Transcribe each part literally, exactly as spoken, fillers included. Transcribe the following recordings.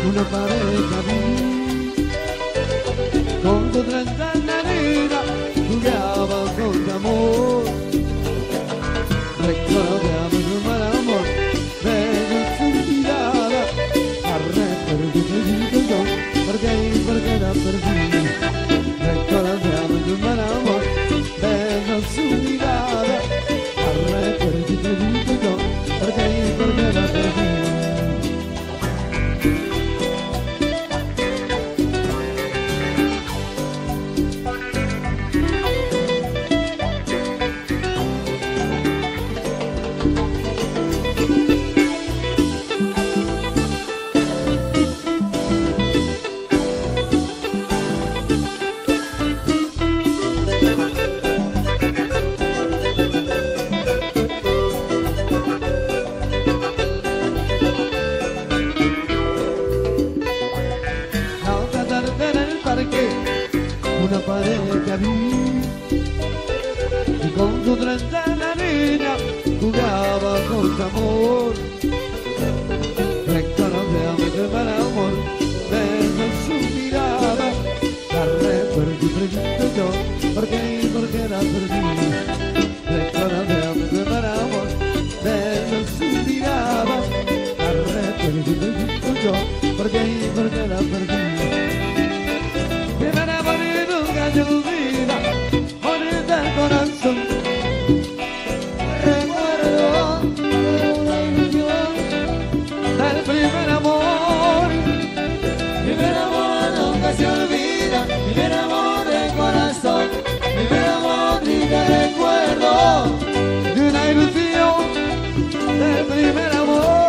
una pareja vi. Con tu trenza en la arena jugaba con tu amor. Recordaba tu mal amor, pero su mirada arrepentir yo, porque porque la perdí. Recordaba tu mal amor, pero su mirada arrepentir yo, porque porque la perdí. Una pareja vi y con tu trenza en la niña jugaba con tu amor. Recordaba tu mal amor, pero su mirada la reperdí, pregunto yo, ¿por qué y por qué la perdí? Recordaba tu mal amor, pero su mirada la reperdí, pregunto yo, ¿por qué y por qué la perdí? Se olvida, morir del corazón. Recuerdo una ilusión del primer amor. Primer amor nunca se olvida, primer amor del corazón. Primer amor ni te recuerdo de una ilusión del primer amor.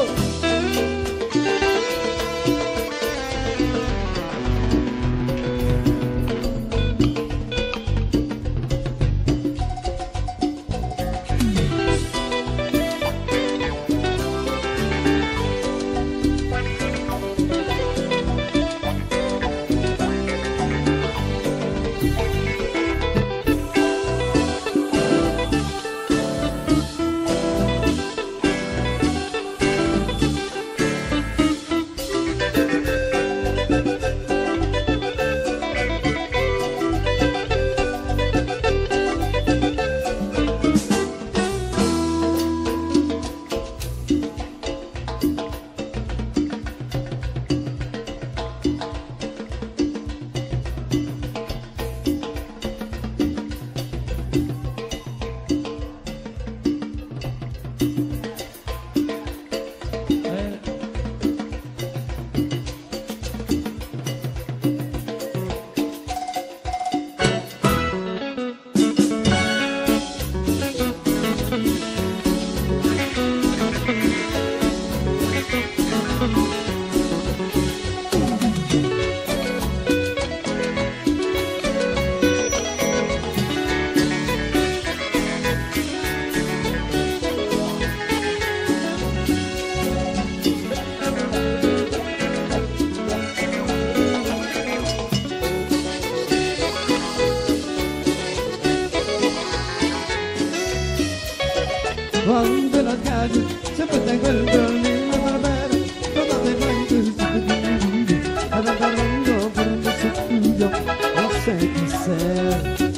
Cuando las calles siempre tengo el violín, la barbera, todas de cuentos, ando corriendo por un beso tuyo, no sé qué hacer.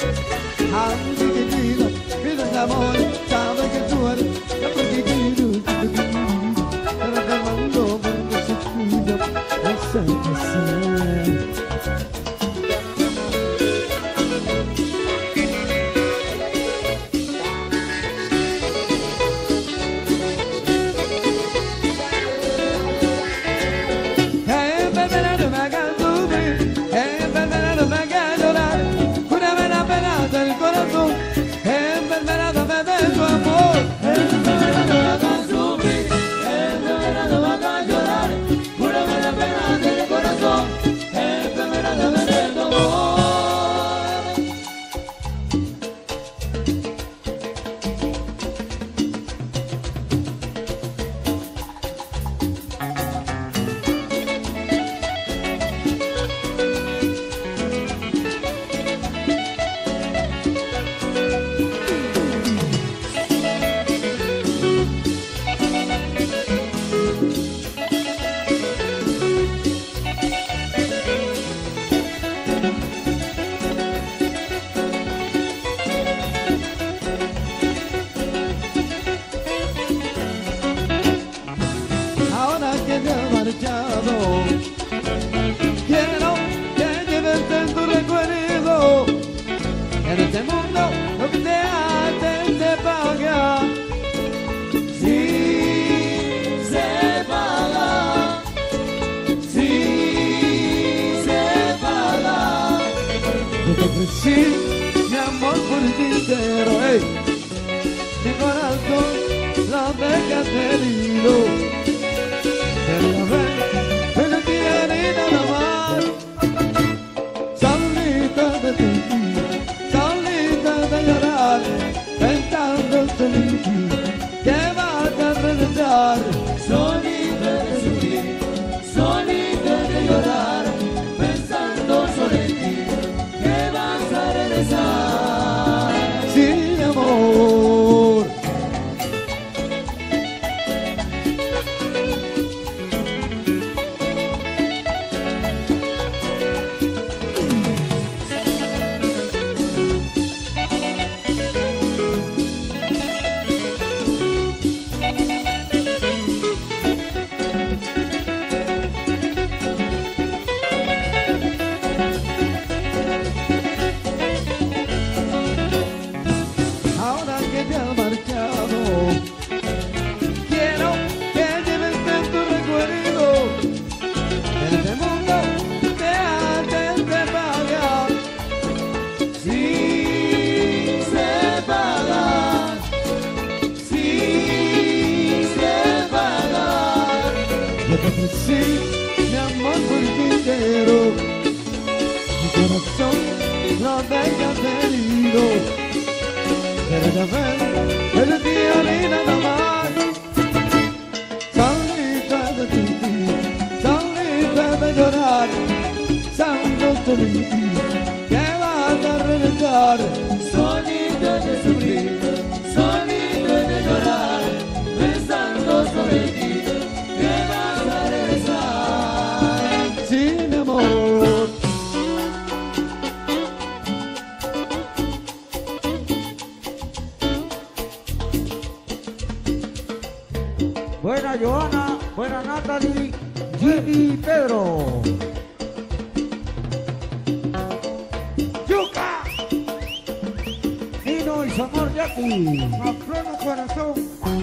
Ando que pido, pido el amor, sabe que tú eres, yo porque quiero, ando corriendo por un beso tuyo, no sé qué hacer. ofrecí mi amor por ti entero, hey. Mi corazón lo dejas herido. Quería ver, pero no tiene nada más. Solita de ti, solita de llorar, pensando en ti, que vas a regresar. Solita de sufrir, solita de llorar, pensando sobre ti, que vas a regresar. Sí, mi amor. Ahora que te has marchado, quiero que lleves en tu recuerdo. En este mundo te haces de pagar, Sí se paga, sí se paga. yo te ofrecí mi amor por ti entero. Mi corazón lo dejas herido. Quería ver, pero día ni nada más. Solita de ti, solita de llorar, pensando en ti, que vas a regresar. Solita de sufrir, solita de llorar, pensando sobre ti, que vas a regresar. Sí, mi amor. Buena Joana, buena Natalie, Jimmy y Pedro. ¡Yuca! Nino y su amor Jackie. Macrono corazón.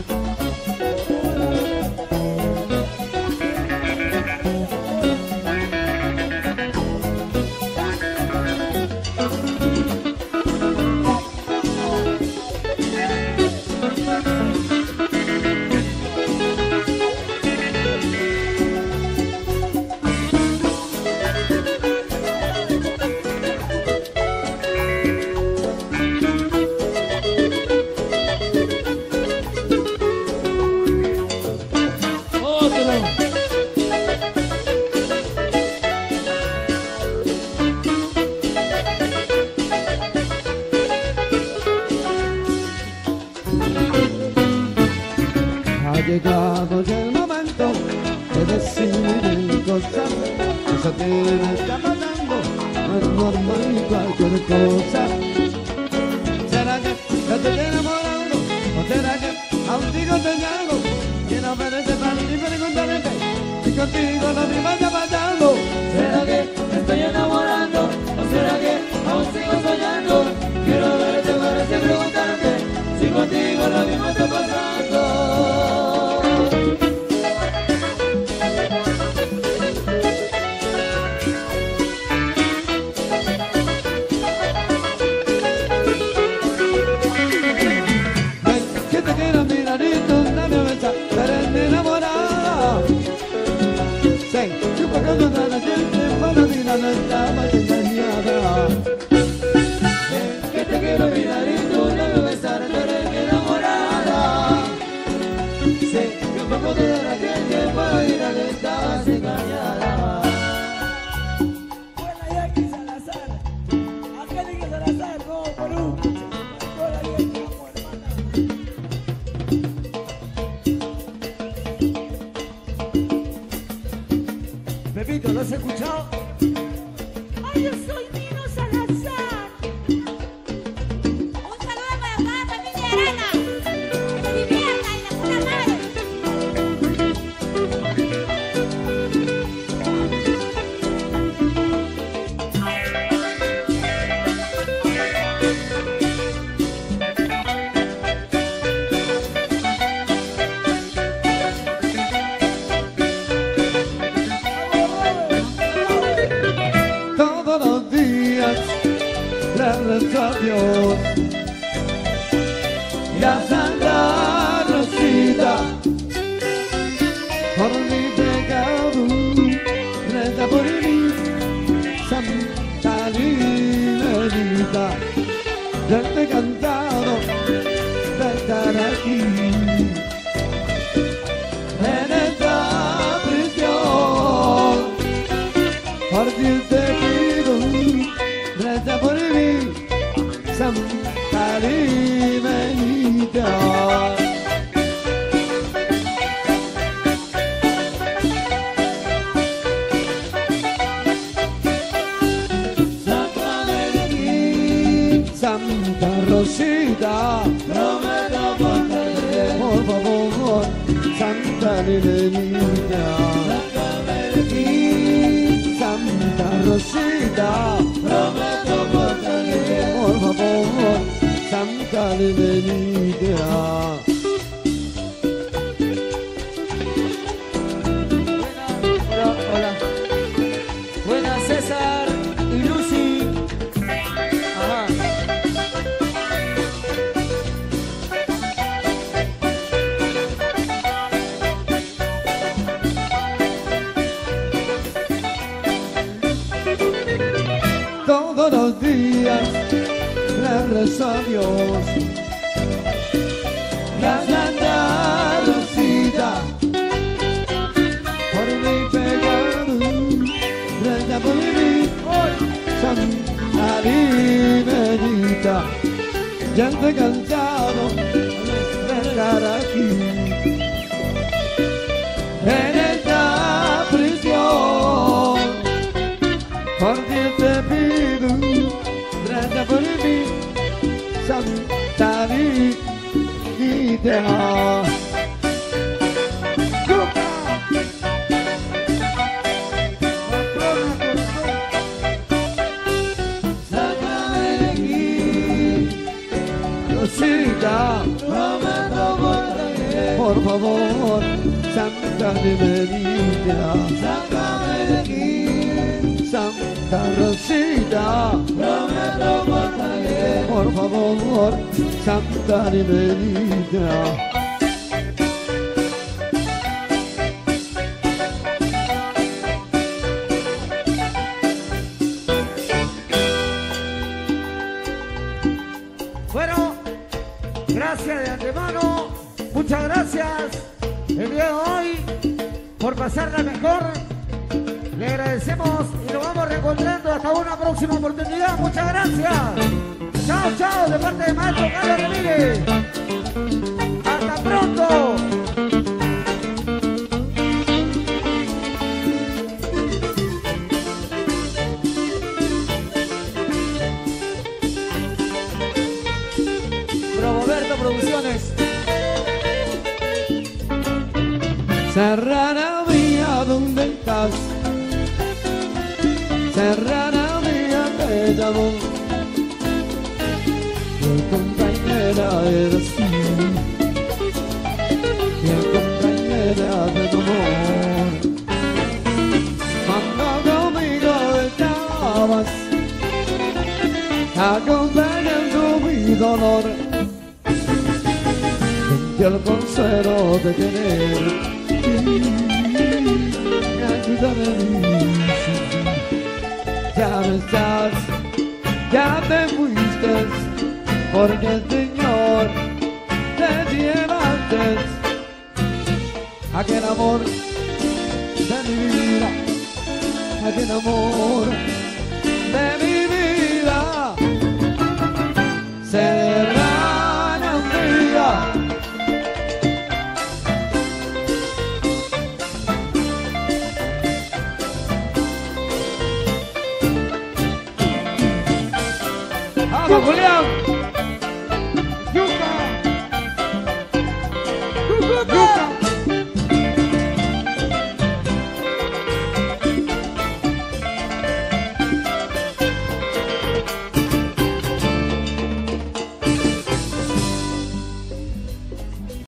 Ha llegado ya el momento de decidir cosas. Eso a ti me está pasando, no es normal ni cualquier cosa. ¿Será que yo te estoy enamorando? ¿O será que aún sigo soñando? Quiero ver ese plan y preguntarme si contigo lo mismo está pasando. ¿Será que me estoy enamorando? ¿O será que aún sigo soñando? Quiero verte para así preguntarte si contigo lo mismo está pasando. Ven, que te quiero mirar y tú dame a besar, eres mi enamorada. Sí, yo porque no da la gente para mirar no estaba engañada. Que te quiero mirar y tú dame besar, tú eres mi enamorada. Sé que un poco te dará tiempo para ir a que estabas engañada. Buena Jackie Salazar, Angélica Salazar, no, Perú. Hola, Jackie, amo, hermana. Pepito, ¿lo has escuchado? Ay, yo soy Nino Salazar. Un saludo para toda la familia de Arana. Que se divierta y la puta madre. Vamos, estar aquí en esta prisión. Por ti te pido, reza por mí, Santa Limeñita. Santa Rosita, Prometo portaré, por favor, Santa Limeñita. Santa Rosita, prometo portaré, por favor, Santa Limeñita. Hola, hola. Buenas César y Lucy. Ajá. Todos los días le rezo a Dios, la Santa Rosita, por mi pecado, reza por mí, Santa Limeñita. Ya estoy cansado de estar aquí en esta prisión. Por ti te pido, reza por mí, Santa Limeñita. Sácame de aquí, Rosita, prometo portaré, por favor, Santa Limeñita. sácame de aquí, Santa Rosita, prometo portaré, por favor, Santa Limeñita. Bueno, gracias de antemano, muchas gracias el día de hoy por pasarla mejor. Le agradecemos y nos vamos reencontrando hasta una próxima oportunidad. Muchas gracias. Chao, chao, de parte de Maestro Carlos Ramírez. Hasta pronto. Roberto Producciones. Serrana mía, ¿dónde estás? Serrana mía, te llamo. Mi compañera eres tú, mi compañera de tu amor. Cuando conmigo estabas, acompañando mi dolor, sentí el consuelo de tener. Me ayúdame a mí, ya no estás, ya te fuiste, porque el Señor te llevaste aquel amor de mi vida, aquel amor de mi vida. Serrana mía, ¡Vamos, Julián!